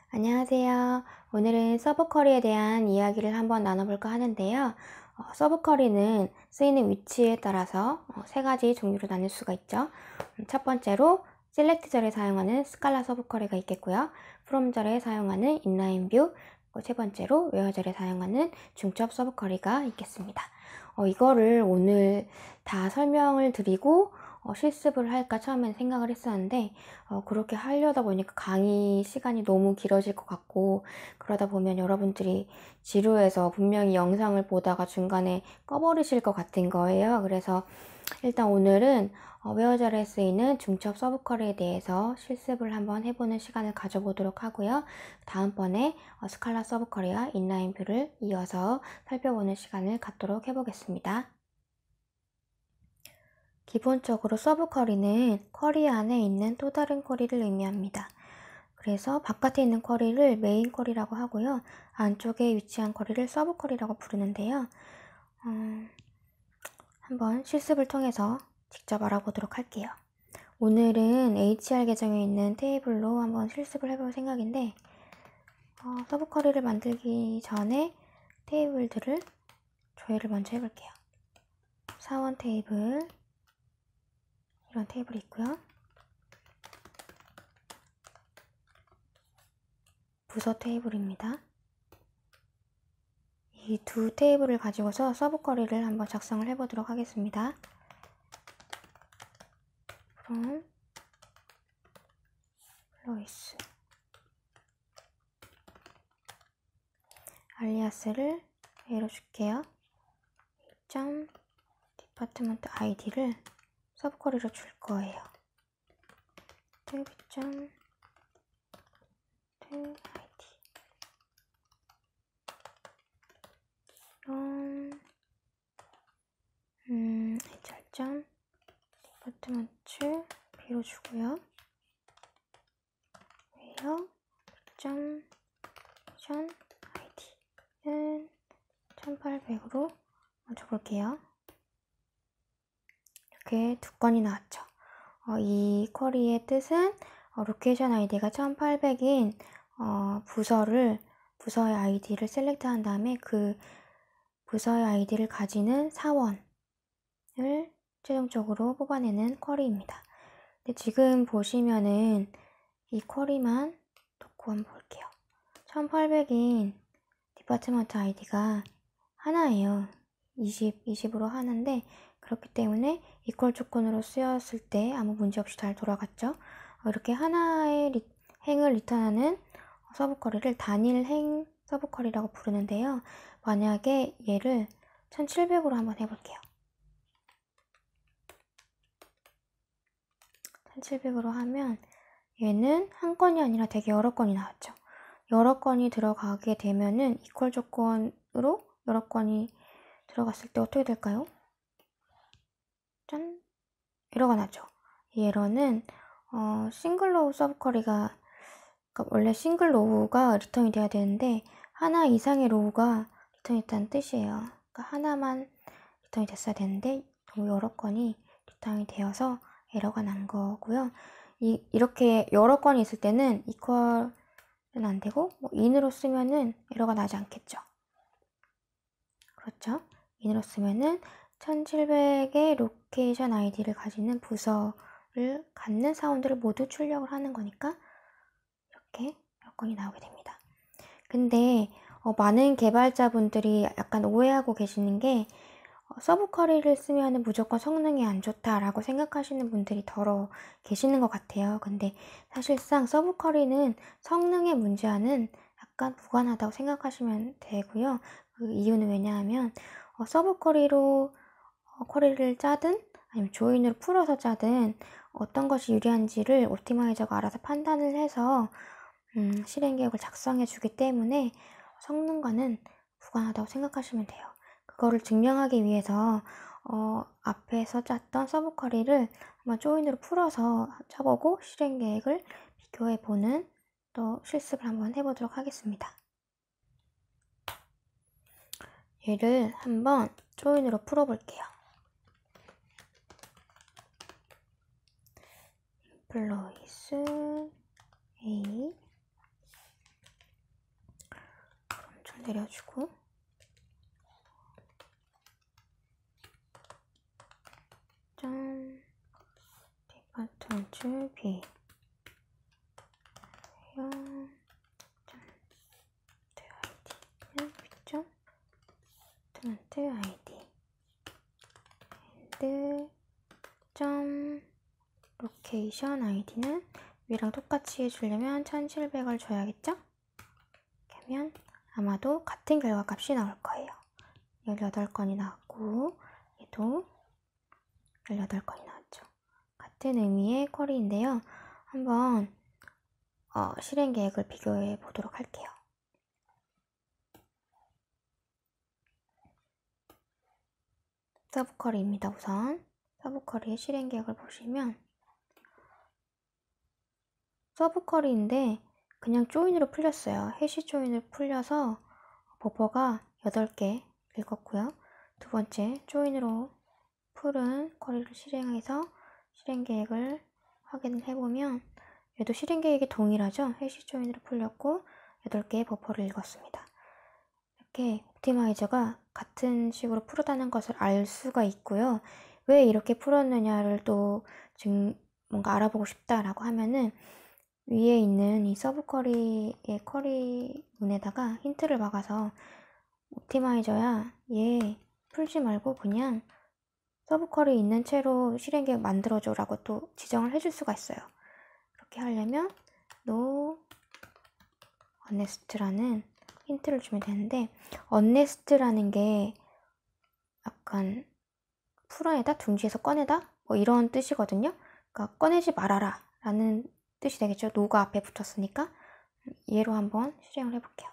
안녕하세요. 오늘은 서브쿼리에 대한 이야기를 한번 나눠볼까 하는데요. 서브쿼리는 쓰이는 위치에 따라서 세 가지 종류로 나눌 수가 있죠. 첫 번째로 셀렉트 절에 사용하는 스칼라 서브쿼리가 있겠고요. 프롬 절에 사용하는 인라인 뷰, 세 번째로 웨어 절에 사용하는 중첩 서브쿼리가 있겠습니다. 이거를 오늘 다 설명을 드리고 실습을 할까 처음엔 생각을 했었는데 그렇게 하려다 보니까 강의 시간이 너무 길어질 것 같고, 그러다 보면 여러분들이 지루해서 분명히 영상을 보다가 중간에 꺼버리실 것 같은 거예요. 그래서 일단 오늘은 웨어절에 쓰이는 중첩 서브쿼리에 대해서 실습을 한번 해보는 시간을 가져보도록 하고요. 다음번에 스칼라 서브쿼리와 인라인 뷰를 이어서 살펴보는 시간을 갖도록 해보겠습니다. 기본적으로 서브쿼리는 쿼리 안에 있는 또 다른 쿼리를 의미합니다. 그래서 바깥에 있는 쿼리를 메인 쿼리라고 하고요. 안쪽에 위치한 쿼리를 서브쿼리라고 부르는데요. 한번 실습을 통해서 직접 알아보도록 할게요. 오늘은 HR 계정에 있는 테이블로 한번 실습을 해볼 생각인데, 서브쿼리를 만들기 전에 테이블들을 조회를 먼저 해볼게요. 사원 테이블, 이런 테이블이 있고요. 부서 테이블입니다. 이 두 테이블을 가지고서 서브쿼리를 한번 작성을 해보도록 하겠습니다. from 플로이스 알리아스를 A로 줄게요. 디파트먼트 아이디를 서브쿼리로 줄 거예요. 탭 아이디 HR 디파트먼트 B로 주고요. 웨어 아이디는 1800으로 줘볼게요. 이렇게 두 건이 나왔죠. 이 쿼리의 뜻은 로케이션 아이디가 1800인 부서의 아이디를 셀렉트한 다음에 그 부서의 아이디를 가지는 사원을 최종적으로 뽑아내는 쿼리입니다. 근데 지금 보시면은 이 쿼리만 놓고 한번 볼게요. 1800인 디파트먼트 아이디가 하나예요. 20으로 하는데, 그렇기 때문에 이퀄 조건으로 쓰였을 때 아무 문제 없이 잘 돌아갔죠. 이렇게 하나의 행을 리턴하는 서브쿼리를 단일 행 서브쿼리라고 부르는데요. 만약에 얘를 1700으로 한번 해볼게요. 1700으로 하면 얘는 한 건이 아니라 되게 여러 건이 나왔죠. 여러 건이 들어가게 되면은 이퀄 조건으로 여러 건이 들어갔을 때 어떻게 될까요? 짠! 에러가 나죠. 이 에러는 싱글 로우 서브쿼리가, 그러니까 원래 싱글 로우가 리턴이 돼야 되는데 하나 이상의 로우가 리턴이 됐다는 뜻이에요. 그러니까 하나만 리턴이 됐어야 되는데 너무 여러 건이 리턴이 되어서 에러가 난 거고요. 이렇게 여러 건이 있을 때는 이퀄은 안 되고 in으로 쓰면은 에러가 나지 않겠죠. 그렇죠? in으로 쓰면은 1700의 로케이션 아이디를 가지는 부서를 갖는 사원들을 모두 출력을 하는 거니까 이렇게 몇 건이 나오게 됩니다. 근데 많은 개발자분들이 약간 오해하고 계시는 게 서브쿼리를 쓰면 무조건 성능이 안 좋다라고 생각하시는 분들이 더러 계시는 것 같아요. 근데 사실상 서브쿼리는 성능의 문제와는 약간 무관하다고 생각하시면 되고요. 그 이유는 왜냐하면 서브쿼리로 쿼리를 짜든 아니면 조인으로 풀어서 짜든 어떤 것이 유리한지를 옵티마이저가 알아서 판단을 해서 실행 계획을 작성해 주기 때문에 성능과는 무관하다고 생각하시면 돼요. 그거를 증명하기 위해서 앞에서 짰던 서브쿼리를 한번 조인으로 풀어서 짜보고 실행 계획을 비교해 보는 또 실습을 한번 해보도록 하겠습니다. 얘를 한번 조인으로 풀어볼게요. employees A 내려주고 점 디파트먼트 B 디파트먼트 ID and 점 로케이션 아이디는 위랑 똑같이 해주려면 1700을 줘야겠죠? 이렇게 하면 아마도 같은 결과값이 나올 거예요. 18건이 나왔고 얘도 18건이 나왔죠. 같은 의미의 쿼리인데요. 한번 실행 계획을 비교해 보도록 할게요. 서브 쿼리입니다. 우선 서브 쿼리의 실행 계획을 보시면 서브 쿼리인데 그냥 조인으로 풀렸어요. 해시 조인으로 풀려서 버퍼가 8개 읽었고요. 두 번째 조인으로 풀은 쿼리를 실행해서 실행 계획을 확인을 해보면 얘도 실행 계획이 동일하죠. 해시 조인으로 풀렸고 8개의 버퍼를 읽었습니다. 이렇게 옵티마이저가 같은 식으로 풀었다는 것을 알 수가 있고요. 왜 이렇게 풀었느냐를 또 뭔가 알아보고 싶다라고 하면은 위에 있는 이 서브 쿼리의 쿼리 문에다가 힌트를 박아서 옵티마이저야 얘 풀지 말고 그냥 서브 쿼리 있는 채로 실행 계획 만들어줘 라고 또 지정을 해줄 수가 있어요. 그렇게 하려면 no honest라는 힌트를 주면 되는데 honest라는 게 약간 풀어내다, 둥지에서 꺼내다 뭐 이런 뜻이거든요. 그러니까 꺼내지 말아라 라는 뜻이 되겠죠. no가 앞에 붙었으니까 얘로 한번 실행을 해볼게요.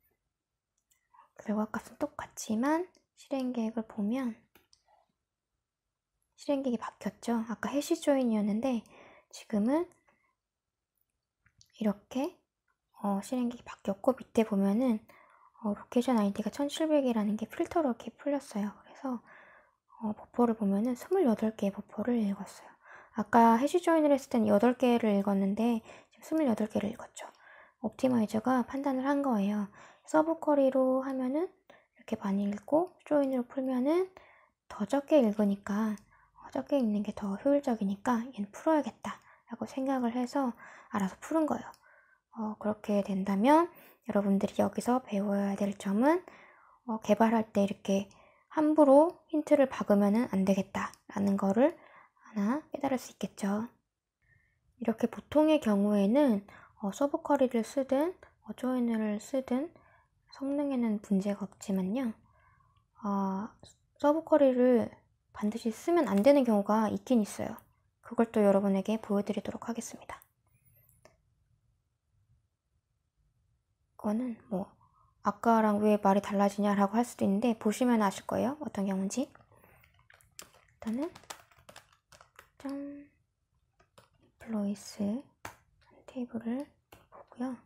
결과값은 똑같지만 실행 계획을 보면 실행 계획이 바뀌었죠. 아까 해시 조인이었는데 지금은 이렇게 실행 계획이 바뀌었고 밑에 보면은 로케이션 아이디가 1700이라는 게 필터로 이렇게 풀렸어요. 그래서 버퍼를 보면은 28개의 버퍼를 읽었어요. 아까 해시 조인을 했을 때는 8개를 읽었는데 지금 28개를 읽었죠. 옵티마이저가 판단을 한 거예요. 서브 쿼리로 하면은 이렇게 많이 읽고 조인으로 풀면은 더 적게 읽으니까 적게 읽는 게 더 효율적이니까 얘는 풀어야겠다 라고 생각을 해서 알아서 푸른 거예요. 그렇게 된다면 여러분들이 여기서 배워야 될 점은 개발할 때 이렇게 함부로 힌트를 박으면 안 되겠다 라는 거를 하나 깨달을 수 있겠죠. 이렇게 보통의 경우에는 서브 쿼리를 쓰든 조인을 쓰든 성능에는 문제가 없지만요. 서브 쿼리를 반드시 쓰면 안 되는 경우가 있긴 있어요. 그걸 또 여러분에게 보여드리도록 하겠습니다. 이거는 뭐 아까랑 왜 말이 달라지냐라고 할 수도 있는데 보시면 아실 거예요. 어떤 경우인지. 일단은 employees 테이블을 보고요.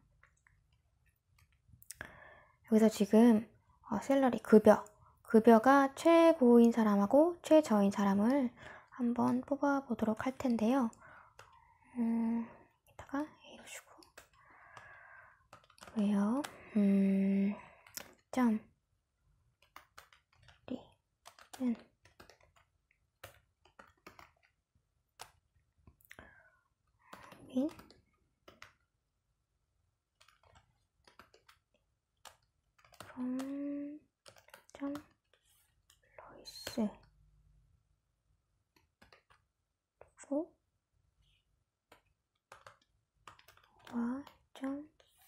여기서 지금 샐러리 급여가 최고인 사람하고 최저인 사람을 한번 뽑아 보도록 할 텐데요. 이따가 A로 주고 왜요? 점 D는 민 from 점 로이스 for 와 점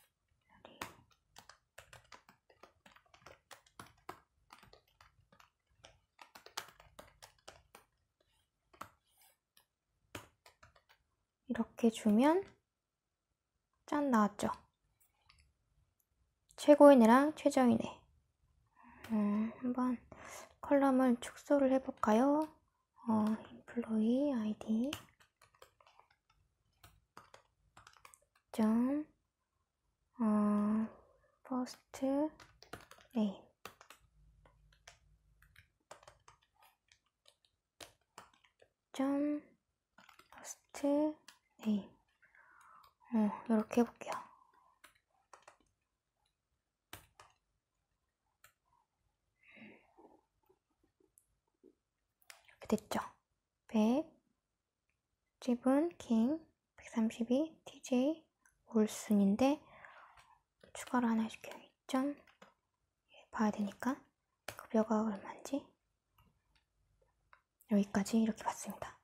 이렇게 주면 짠 나왔죠. 최고인애랑 최저인애. 한번 컬럼을 축소를 해볼까요? employee id 점 first name 점 first name 이렇게 해볼게요. 됐죠? 100, 스티븐 킹, 132, TJ 올슨인데 추가로 하나 시켜요. 2점 봐야 되니까 급여가 얼마인지 여기까지 이렇게 봤습니다.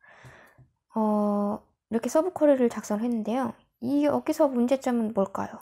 이렇게 서브 쿼리를 작성을 했는데요. 여기서 문제점은 뭘까요?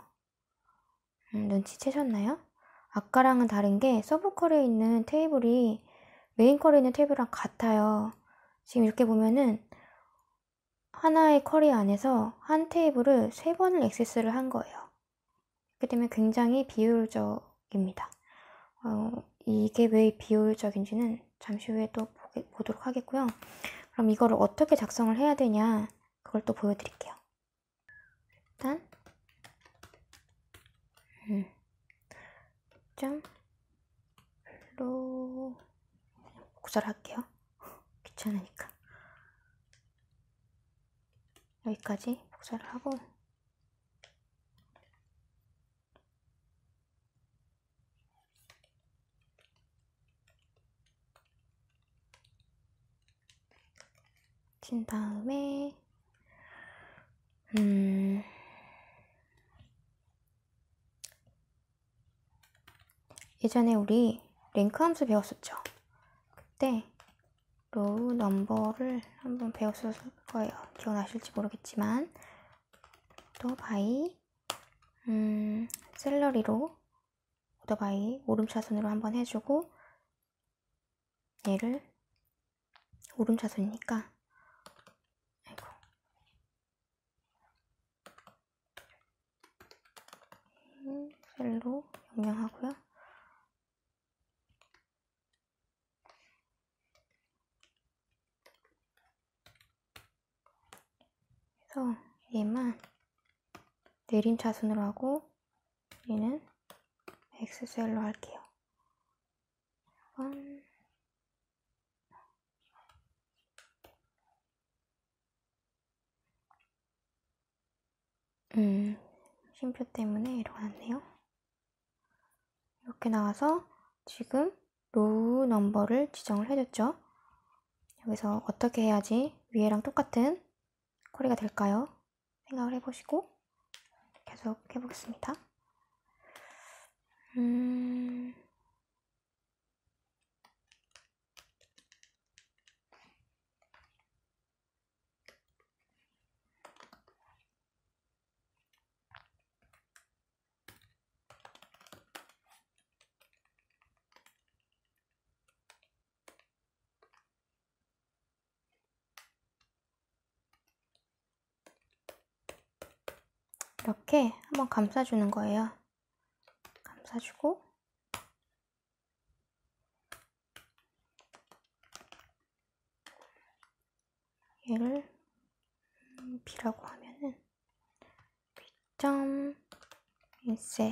눈치채셨나요? 아까랑은 다른 게 서브 쿼리에 있는 테이블이 메인 쿼리에 있는 테이블이랑 같아요. 지금 이렇게 보면은 하나의 쿼리 안에서 한 테이블을 3번을 액세스를 한 거예요. 그렇기 때문에 굉장히 비효율적입니다. 이게 왜 비효율적인지는 잠시 후에 또 보도록 하겠고요. 그럼 이거를 어떻게 작성을 해야 되냐 그걸 또 보여드릴게요. 일단 별로 복사를 할게요. 귀찮으니까 여기까지 복사를 하고 친 다음에 예전에 우리 랭크 함수 배웠었죠. 그때 로우 넘버를 한번 배웠을 거예요. 기억나실지 모르겠지만 또 바이 셀러리로 오더 바이 오름차순으로 한번 해주고 얘를 오름차순이니까 아이고 셀로 명령하고요. 그래서 얘만 내림차순으로 하고 얘는 X셀로 할게요. 쉼표 때문에 이러고 났네요. 이렇게 나와서 지금 로우 넘버를 지정을 해줬죠. 여기서 어떻게 해야지 위에랑 똑같은 쿼리가 될까요? 생각을 해보시고 계속 해보겠습니다. 이렇게 한번 감싸주는 거예요. 감싸주고 얘를 B라고 하면은 B점 인셀이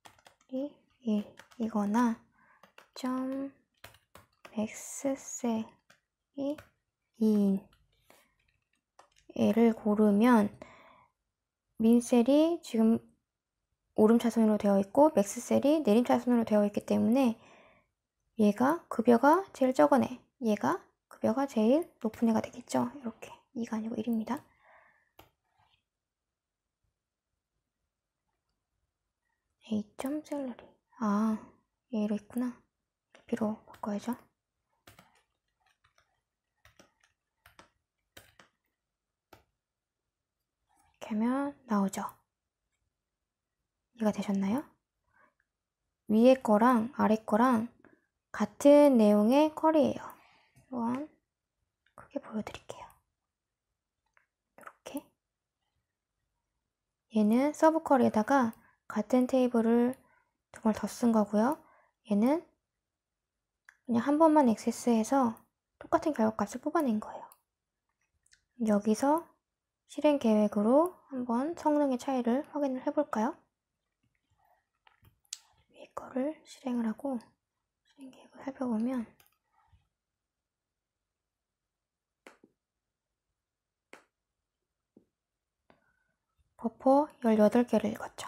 1이거나 점 X셀이 2인 얘를 고르면 민셀이 지금 오름차순으로 되어 있고 맥스셀이 내림차순으로 되어 있기 때문에 얘가 급여가 제일 적은 애, 얘가 급여가 제일 높은 애가 되겠죠. 이렇게 2가 아니고 1입니다. A. 셀러리. 얘로 있구나. B로 바꿔야죠. 이렇게 하면 나오죠. 이해가 되셨나요? 위에 거랑 아래 거랑 같은 내용의 쿼리예요. 한번 크게 보여드릴게요. 이렇게 얘는 서브 쿼리에다가 같은 테이블을 2번 더 쓴 거고요. 얘는 그냥 한 번만 액세스해서 똑같은 결과값을 뽑아낸 거예요. 여기서 실행 계획으로 한번 성능의 차이를 확인을 해볼까요? 위에 거를 실행을 하고 실행 계획을 살펴보면 버퍼 18개를 읽었죠.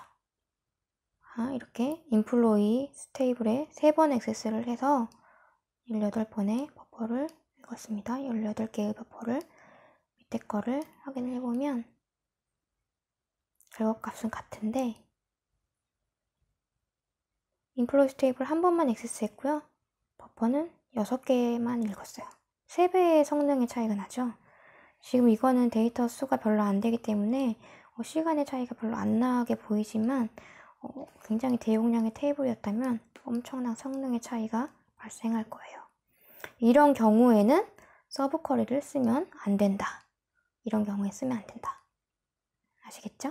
이렇게 인플로이 스테이블에 3번 액세스를 해서 18번의 버퍼를 읽었습니다. 18개의 배포를 밑에 거를 확인을 해보면 결과값은 같은데 인플로이 스테이블 한 번만 액세스했고요. 버퍼는 6개만 읽었어요. 3배의 성능의 차이가 나죠. 지금 이거는 데이터 수가 별로 안 되기 때문에 시간의 차이가 별로 안 나게 보이지만 굉장히 대용량의 테이블이었다면 엄청난 성능의 차이가 발생할 거예요. 이런 경우에는 서브 쿼리를 쓰면 안 된다. 이런 경우에 쓰면 안 된다. 아시겠죠?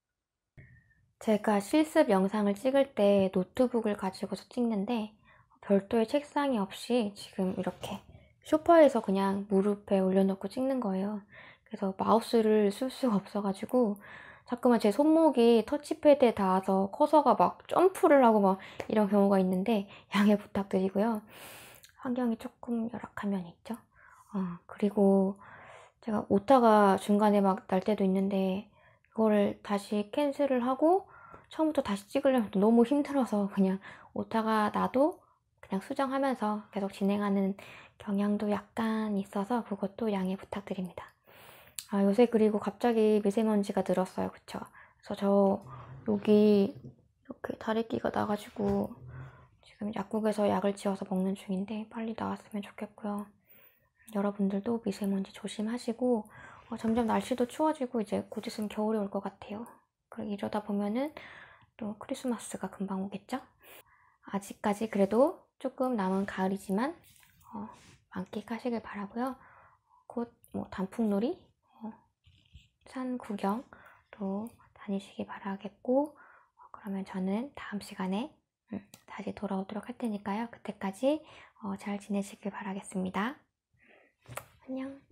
제가 실습 영상을 찍을 때 노트북을 가지고서 찍는데 별도의 책상이 없이 지금 이렇게 소파에서 그냥 무릎에 올려놓고 찍는 거예요. 그래서 마우스를 쓸 수가 없어가지고 자꾸만 제 손목이 터치패드에 닿아서 커서가 막 점프를 하고 막 이런 경우가 있는데 양해 부탁드리고요. 환경이 조금 열악한 면이 있죠. 그리고 제가 오타가 중간에 막 날 때도 있는데 그거를 다시 캔슬을 하고 처음부터 다시 찍으려면 너무 힘들어서 그냥 오타가 나도 그냥 수정하면서 계속 진행하는 경향도 약간 있어서 그것도 양해 부탁드립니다. 요새 그리고 갑자기 미세먼지가 늘었어요. 그쵸? 그래서 저 여기 이렇게 다래끼가 나가지고 지금 약국에서 약을 지어서 먹는 중인데 빨리 나왔으면 좋겠고요. 여러분들도 미세먼지 조심하시고 점점 날씨도 추워지고 이제 곧 있으면 겨울이 올 것 같아요. 이러다 보면은 또 크리스마스가 금방 오겠죠? 아직까지 그래도 조금 남은 가을이지만 만끽하시길 바라고요. 곧 단풍놀이, 산 구경도 다니시기 바라겠고 그러면 저는 다음 시간에 다시 돌아오도록 할 테니까요. 그때까지 잘 지내시길 바라겠습니다. 안녕.